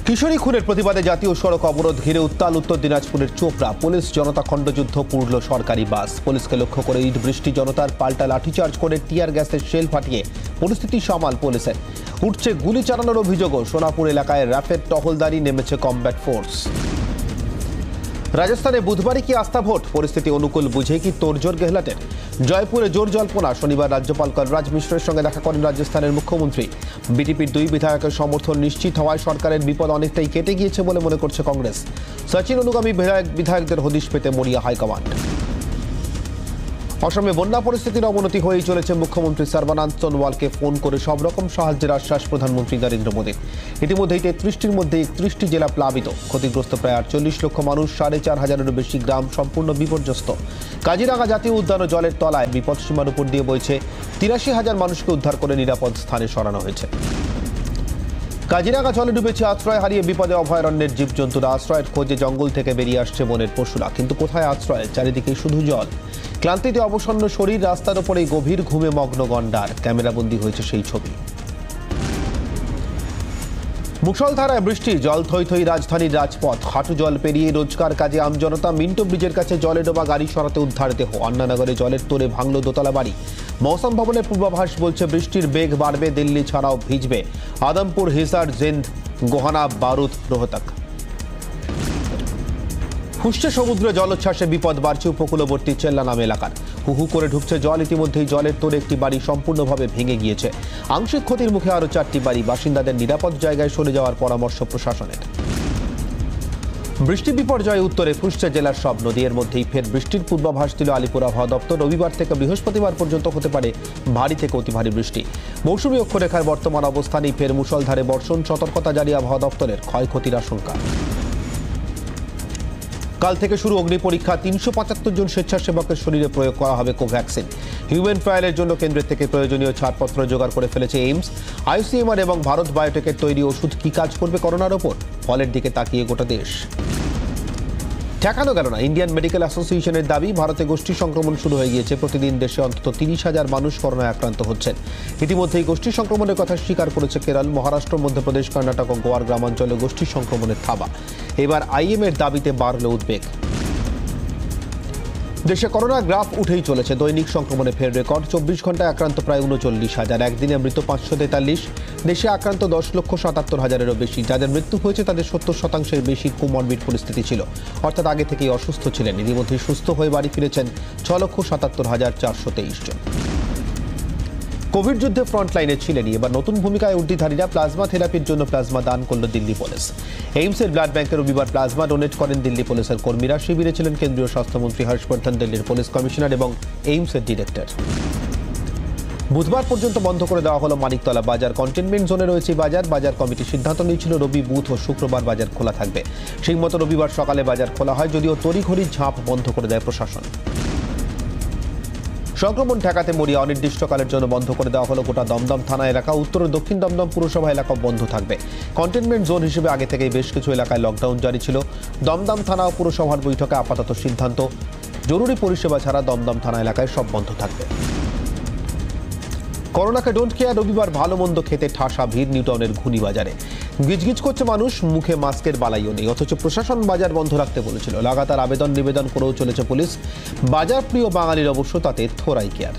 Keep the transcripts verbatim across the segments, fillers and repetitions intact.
কিশোরী খুনের প্রতিবাদে জাতীয় সড়ক অবরোধ ঘিরে উত্তাল উত্তর দিনাজপুরের চোপড়া। পুলিশ জনতা খণ্ডযুদ্ধ পুরল সরকারি বাস। পুলিশকে লক্ষ্য করে ইট বৃষ্টি, জনতার পাল্টা লাঠিচার্জ করে টিয়ার গ্যাসের শেল ফাটিয়ে পরিস্থিতি সামাল পুলিশের। উঠছে গুলি চালানোর অভিযোগও। সোনাপুর এলাকায় র্যাপিড টহলদারি নেমেছে কমব্যাট ফোর্স। রাজস্থানে বুধবারই কি আস্থা ভোট? পরিস্থিতি অনুকূল বুঝে কি তোড়জোড় গেহলটের? জয়পুরে জোর জল্পনা। শনিবার রাজ্যপাল কলরাজ মিশ্রের সঙ্গে দেখা করেন রাজস্থানের মুখ্যমন্ত্রী। বিজেপির দুই বিধায়কের সমর্থন নিশ্চিত হওয়ায় সরকারের বিপদ অনেকটাই কেটে গিয়েছে বলে মনে করছে কংগ্রেস। সচিন অনুগামী বিধায়ক বিধায়কদের হদিশ পেতে মরিয়া হাইকমান্ড। অসমে বন্যা পরিস্থিতির অবনতি হয়েই চলেছে। মুখ্যমন্ত্রী সর্বানন্দ সোনোয়ালকে ফোন করে সব রকম সাহায্যের আশ্বাস প্রধানমন্ত্রী নরেন্দ্র মোদীর। ইতিমধ্যেই তেত্রিশটির মধ্যে একত্রিশটি জেলা প্লাবিত। ক্ষতিগ্রস্ত প্রায় আটচল্লিশ লক্ষ মানুষ। সাড়ে চার হাজারেরও বেশি গ্রাম সম্পূর্ণ বিপর্যস্ত। কাজিরাঙ্গা জাতীয় উদ্যানও জলের তলায়। বিপদসীমার উপর দিয়ে বইছে। তিরাশি হাজার মানুষকে উদ্ধার করে নিরাপদ স্থানে সরানো হয়েছে। কাজিরাঙ্গা জলে ডুবেছে। আশ্রয় হারিয়ে বিপদে অভয়ারণ্যের জীবজন্তুরা। আশ্রয়ের খোঁজে জঙ্গল থেকে বেরিয়ে আসছে বনের পশুরা। কিন্তু কোথায় আশ্রয়? চারিদিকে শুধু জল। ক্লান্তিতে অবসন্ন শরীর। রাস্তার ওপরেই গভীর ঘুমে মগ্ন গন্ডার। ক্যামেরাবন্দি হয়েছে সেই ছবি। মুষলধারায় বৃষ্টি, জল থই থই রাজধানীর রাজপথ। হাঁটু জল পেরিয়ে রোজকার কাজে আমজনতা। মিন্টো ব্রিজের কাছে জলে ডোবা গাড়ি সরাতে উদ্ধার দেহ। আন্নানগরে জলের তোড়ে ভাঙল দোতলা বাড়ি। মৌসুম ভবনের পূর্বাভাস বলছে বৃষ্টির বেগ বাড়বে। দিল্লি ছাড়াও ভিজবে আদমপুর, হিসার, জিন্দ, গোহানা, বারুদ, রোহতক। ফুসছে সমুদ্রে জলোচ্ছ্বাসে বিপদ বাড়ছে উপকূলবর্তী চেল্লানাম এলাকার। হুহু করে ঢুকছে জল। ইতিমধ্যেই জলের তোড়ে একটি বাড়ি সম্পূর্ণভাবে ভেঙে গিয়েছে। আংশিক ক্ষতির মুখে আরও চারটি বাড়ি। বাসিন্দাদের নিরাপদ জায়গায় সরে যাওয়ার পরামর্শ প্রশাসনের। বৃষ্টি বিপর্যয়ে উত্তরে ফুসছে জেলার সব নদী। এর মধ্যেই ফের বৃষ্টির পূর্বাভাস দিল আলিপুর আবহাওয়া দপ্তর। রবিবার থেকে বৃহস্পতিবার পর্যন্ত হতে পারে ভারী থেকে অতি ভারী বৃষ্টি। মৌসুমী অক্ষরেখার বর্তমান অবস্থানেই ফের মুষলধারে বর্ষণ। সতর্কতা জারি আবহাওয়া দপ্তরের। ক্ষয়ক্ষতির আশঙ্কা। কাল থেকে শুরু অগ্নি পরীক্ষা। তিনশো পঁচাত্তর জন স্বেচ্ছাসেবকের শরীরে প্রয়োগ করা হবে কোভ্যাক্সিন। হিউম্যান ট্রায়ালের জন্য কেন্দ্রের থেকে প্রয়োজনীয় ছাড়পত্র জোগাড় করে ফেলেছে এইমস। আইসিএমআর এবং ভারত বায়োটেকের তৈরি ওষুধ কি কাজ করবে করোনার ওপর? ফলের দিকে তাকিয়ে গোটা দেশ। ঠেকানো গেল না। ইন্ডিয়ান মেডিকেল অ্যাসোসিয়েশনের দাবি, ভারতে গোষ্ঠী সংক্রমণ শুরু হয়ে গিয়েছে। প্রতিদিন দেশে অন্তত তিরিশ হাজার মানুষ করোনায় আক্রান্ত হচ্ছেন। ইতিমধ্যেই গোষ্ঠী সংক্রমণের কথা স্বীকার করেছে কেরল, মহারাষ্ট্র, মধ্যপ্রদেশ, কর্ণাটক ও গোয়ার গ্রামাঞ্চলে গোষ্ঠী সংক্রমণের থাবা। এবার আইএমএর দাবিতে বাড়ল উদ্বেগ। দেশে করোনা গ্রাফ উঠেই চলেছে। দৈনিক সংক্রমণে ফের রেকর্ড। চব্বিশ ঘন্টায় আক্রান্ত প্রায় উনচল্লিশ হাজার। একদিনে মৃত পাঁচশো তেতাল্লিশ। দেশে আক্রান্ত দশ লক্ষ সাতাত্তর হাজারেরও বেশি। যাদের মৃত্যু হয়েছে তাদের সত্তর শতাংশের বেশি কোমরবিড পরিস্থিতি ছিল, অর্থাৎ আগে থেকেই অসুস্থ ছিলেন। ইতিমধ্যে সুস্থ হয়ে বাড়ি ফিরেছেন ছ লক্ষ সাতাত্তর হাজার চারশো তেইশ জন। কোভিড যুদ্ধে ফ্রন্টলাইনে ছিলেন। এবার নতুন ভূমিকায় উর্দিধারীরা। প্লাজমা থেরাপির জন্য প্লাজমা দান করল দিল্লি পুলিশ। এইমসের ব্লাড ব্যাংকে রবিবার প্লাজমা ডোনেট করেন দিল্লি পুলিশের কর্মীরা। শিবিরে ছিলেন কেন্দ্রীয় স্বাস্থ্যমন্ত্রী হর্ষবর্ধন, দিল্লির পুলিশ কমিশনার এবং এইমসের ডিরেক্টর। বুধবার পর্যন্ত বন্ধ করে দেওয়া হলো মানিকতলা বাজার। কন্টেনমেন্ট জোনে রয়েছে বাজার। বাজার কমিটি সিদ্ধান্ত নিয়েছিল রবি, বুধ ও শুক্রবার বাজার খোলা থাকবে। সেই মতো রবিবার সকালে বাজার খোলা হয়, যদিও তড়িঘড়ি ঝাঁপ বন্ধ করে দেয় প্রশাসন। সংক্রমণ ঠেকাতে মরিয়া অনির্দিষ্টকালের জন্য বন্ধ করে দেওয়া হলো গোটা দমদম থানা এলাকা। উত্তর ও দক্ষিণ দমদম পুরসভা এলাকা বন্ধ থাকবে। কন্টেনমেন্ট জোন হিসেবে আগে থেকেই বেশ কিছু এলাকায় লকডাউন জারি ছিল। দমদম থানা ও পুরসভার বৈঠকে আপাতত সিদ্ধান্ত, জরুরি পরিষেবা ছাড়া দমদম থানা এলাকায় সব বন্ধ থাকবে। করোনাকে ডোন্ট কেয়ার। রবিবার ভালো মন্দ খেতে ঠাসা ভিড় নিউটাউনের ঘুনি বাজারে। গিজগিজ করছে মানুষ, মুখে মাস্কের বালাইও নেই। অথচ প্রশাসন বাজার বন্ধ রাখতে বলেছিল। লাগাতার আবেদন নিবেদন করেও চলেছে পুলিশ। বাজার প্রিয় বাঙালির অবশ্য তাতে থোড়াই কেয়ার।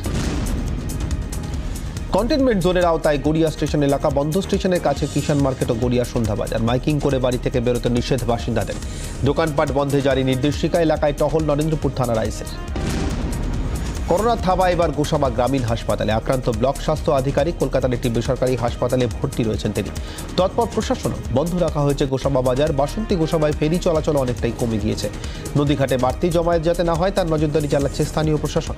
কন্টেনমেন্ট জোনের আওতায় গড়িয়া স্টেশন এলাকা বন্ধ। স্টেশনের কাছে কিষাণ মার্কেট ও গড়িয়া সন্ধ্যা বাজার। মাইকিং করে বাড়ি থেকে বেরোতে নিষেধ বাসিন্দাদের। দোকানপাট বন্ধে জারি নির্দেশিকা। এলাকায় টহল নরেন্দ্রপুর থানার আইসের। করোনার থাবা এবার গোসাবা গ্রামীণ হাসপাতালে। আক্রান্ত ব্লক স্বাস্থ্য আধিকারিক কলকাতার একটি বেসরকারি হাসপাতালে ভর্তি রয়েছেন তিনি। তৎপর প্রশাসনও। বন্ধ রাখা হয়েছে গোসাবা বাজার। বাসন্তী গোসাবায় ফেরি চলাচল অনেকটাই কমে গিয়েছে। নদীঘাটে বাড়তি জমায়েত যাতে না হয় তার নজরদারি চালাচ্ছে স্থানীয় প্রশাসন।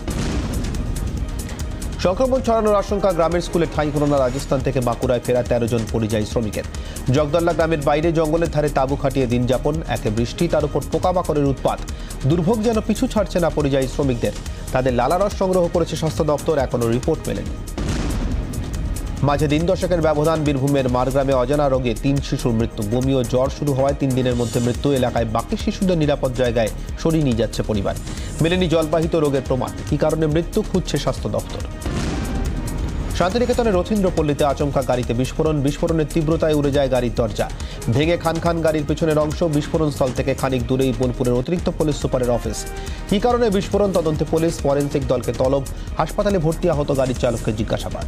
সংক্রমণ ছড়ানোর আশঙ্কা। গ্রামের স্কুলে ঠাঁই হল না। রাজস্থান থেকে বাঁকুড়ায় ফেরা তেরো জন পরিযায়ী শ্রমিকের। জগদল্লা গ্রামের বাইরে জঙ্গলের ধারে তাঁবু খাটিয়ে দিন যাপন। একে বৃষ্টি, তার উপর পোকামাকড়ের উৎপাত। দুর্ভোগ যেন পিছু ছাড়ছে না পরিযায়ী শ্রমিকদের। তাদের লালারস সংগ্রহ করেছে স্বাস্থ্য দপ্তর। এখনও রিপোর্ট মেলেনি। মাঝে দিন দশেকের ব্যবধান। বীরভূমের মারগ্রামে অজানা রোগে তিন শিশুর মৃত্যু। বমি ও জ্বর শুরু হওয়ায় তিন দিনের মধ্যে মৃত্যু। এলাকায় বাকি শিশুদের নিরাপদ জায়গায় সরিয়ে নিয়ে যাচ্ছে পরিবার। মেলেনি জলবাহিত রোগের প্রমাণ। কী কারণে মৃত্যু খুঁজছে স্বাস্থ্য দপ্তর। শান্তিনিকেতনের রথীন্দ্রপল্লীতে আচমকা গাড়িতে বিস্ফোরণ বিস্ফোরণের তীব্রতায় উড়ে যায় গাড়ির দরজা ভেঙে খান খান গাড়ির পেছনের অংশ বিস্ফোরণ স্থল থেকে খানিক দূরেই বোলপুরের অতিরিক্ত পুলিশ সুপারের অফিস কী কারণে বিস্ফোরণ তদন্তে পুলিশ ফরেনসিক দলকে তলব হাসপাতালে ভর্তি আহত গাড়ির চালককে জিজ্ঞাসাবাদ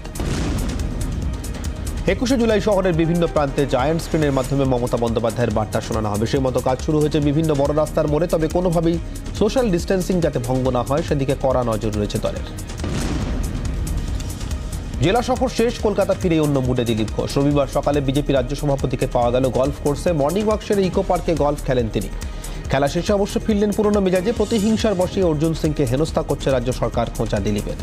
একুশে জুলাই শহরের বিভিন্ন প্রান্তে জায়ান্ট স্ক্রিনের মাধ্যমে মমতা বন্দ্যোপাধ্যায়ের বার্তা শোনানো হবে সেই মতো কাজ শুরু হয়েছে বিভিন্ন বড় রাস্তার মোড়ে তবে কোনোভাবেই সোশ্যাল ডিস্টেন্সিং যাতে ভঙ্গ না হয় সেদিকে কড়া নজর রয়েছে দলের জেলা সফর শেষ কলকাতা ফিরে অন্য মুডে দিলীপ ঘোষ রবিবার সকালে বিজেপি রাজ্য সভাপতিকে পাওয়া গেল গলফ কোর্সে মর্নিং ওয়াক সেরে ইকো পার্কে গলফ খেলেন তিনি খেলা শেষে অবশ্য ফিরলেন পুরনো মেজাজে প্রতিহিংসার বশে অর্জুন সিংকে হেনস্থা করছে রাজ্য সরকার খোঁচা দিলীপের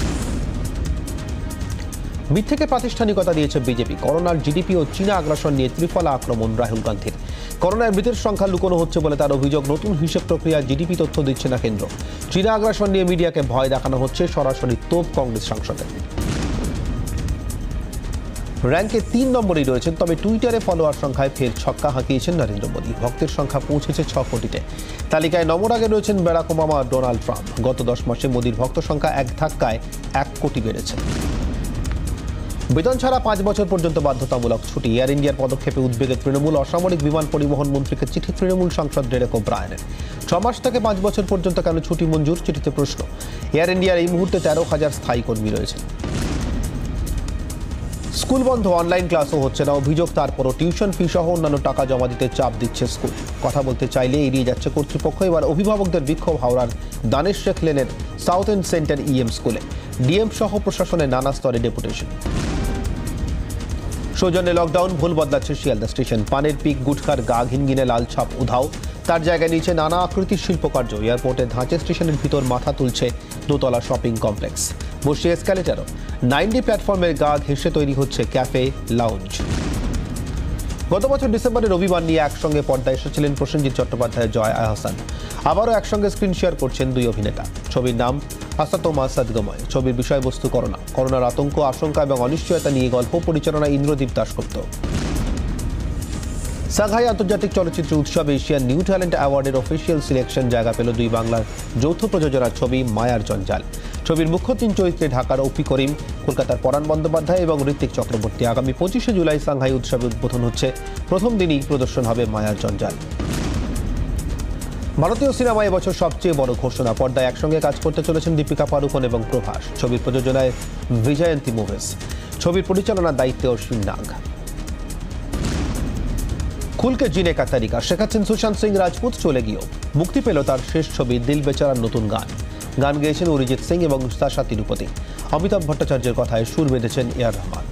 মিথ্যেকে প্রাতিষ্ঠানিকতা দিয়েছে বিজেপি করোনার জিডিপি ও চীনা আগ্রাসন নিয়ে ত্রিফলা আক্রমণ রাহুল গান্ধীর করোনায় মৃতের সংখ্যা লুকোনো হচ্ছে বলে তার অভিযোগ নতুন হিসেব প্রক্রিয়া জিডিপি তথ্য দিচ্ছে না কেন্দ্র চীনা আগ্রাসন নিয়ে মিডিয়াকে ভয় দেখানো হচ্ছে সরাসরি তোপ কংগ্রেস সাংসদের র্যাঙ্কে তিন নম্বরেই রয়েছেন তবে টুইটারে ফলোয়ার সংখ্যায় ফের ছক্কা হাঁকিয়েছেন নরেন্দ্র মোদী ভক্তের সংখ্যা পৌঁছেছে ছ কোটিতে তালিকায় নম্বর আগে রয়েছেন বারাক ওবামা ডোনাল্ড ট্রাম্প গত দশ মাসে মোদীর ভক্ত সংখ্যা এক ধাক্কায় এক কোটি বেড়েছে বেতন ছাড়া পাঁচ বছর পর্যন্ত বাধ্যতামূলক ছুটি এয়ার ইন্ডিয়ার পদক্ষেপে উদ্বেগে তৃণমূল অসামরিক বিমান পরিবহন মন্ত্রীকে চিঠি তৃণমূল সাংসদ ডেরেক ওব্রায়ানের ছ মাস থেকে পাঁচ বছর পর্যন্ত কেন ছুটি মঞ্জুর চিঠিতে প্রশ্ন এয়ার ইন্ডিয়ার এই মুহূর্তে তেরো হাজার স্থায়ী কর্মী রয়েছেন স্কুল বন্ধ অনলাইন ক্লাসও হচ্ছে না অভিযোগ তারপরও টিউশন ফি সহ অন্যান্য টাকা জমা দিতে চাপ দিচ্ছে স্কুল কথা বলতে চাইলে এড়িয়ে যাচ্ছে কর্তৃপক্ষ এবার অভিভাবকদের বিক্ষোভ হাওড়ার দানেশ শেখ লেনের সাউথ এন্ড সেন্টার ইএম স্কুলে ডিএম সহ প্রশাসনের নানা স্তরে ডেপুটেশন সৌজন্যে লকডাউন ভুল বদলাচ্ছে শিয়ালদা স্টেশন পানের পিক গুটখার গা ঘিনঘিনে লাল ছাপ উধাও তার জায়গায় নিচে নানা আকৃতির শিল্পকার্য এয়ারপোর্টের ধাঁচে স্টেশনের ভিতর মাথা তুলছে দোতলা শপিং কমপ্লেক্স বসে এসক্যালেটারও নাইনটি প্ল্যাটফর্মের গা ঘেঁষে তৈরি হচ্ছে ক্যাফে লাউঞ্জ গত বছর ডিসেম্বরে রবিবার নিয়ে একসঙ্গে পর্দায় এসেছিলেন প্রসেনজিৎ চট্টোপাধ্যায় জয় আহসান আবারও একসঙ্গে স্ক্রিন শেয়ার করছেন দুই অভিনেতা ছবির নাম আসাতোমা সদ্গময় ছবির বিষয়বস্তু করোনা করোনার আতঙ্ক আশঙ্কা এবং অনিশ্চয়তা নিয়ে গল্প পরিচালনা ইন্দ্রদীপ দাশগুপ্ত সাংহাই আন্তর্জাতিক চলচ্চিত্র উৎসবে এশিয়ান নিউ ট্যালেন্ট অ্যাওয়ার্ডের অফিসিয়াল সিলেকশন জায়গা পেল দুই বাংলার যৌথ প্রযোজনার ছবি মায়ার জঞ্জাল ছবির মুখ্য তিন চরিত্রে ঢাকার অপি করিম কলকাতার পরাণ বন্দ্যোপাধ্যায় এবং ঋত্বিক চক্রবর্তী আগামী পঁচিশে জুলাই সাংহাই উৎসবে উদ্বোধন হচ্ছে প্রথম দিনই প্রদর্শন হবে মায়ার জঞ্জাল ভারতীয় সিনেমায় এবছর সবচেয়ে বড় ঘোষণা পর্দায় একসঙ্গে কাজ করতে চলেছেন দীপিকা পাড়ুকোন এবং প্রভাস ছবির প্রযোজনায় বিজয়ন্তী মুভিজ ছবির পরিচালনার দায়িত্বে অশ্বিন নাগ খুলকে জিনে কা তারিকা শেখাচ্ছেন সুশান্ত সিং রাজপুত চলে গিয়েও মুক্তি পেল তার শেষ ছবি দিল বেচারার নতুন গান গান গেয়েছেন অরিজিৎ সিং এবং সাশা তিরুপতি অমিতাভ ভট্টাচার্যের কথায় সুর বেঁধেছেন এ আর রহমান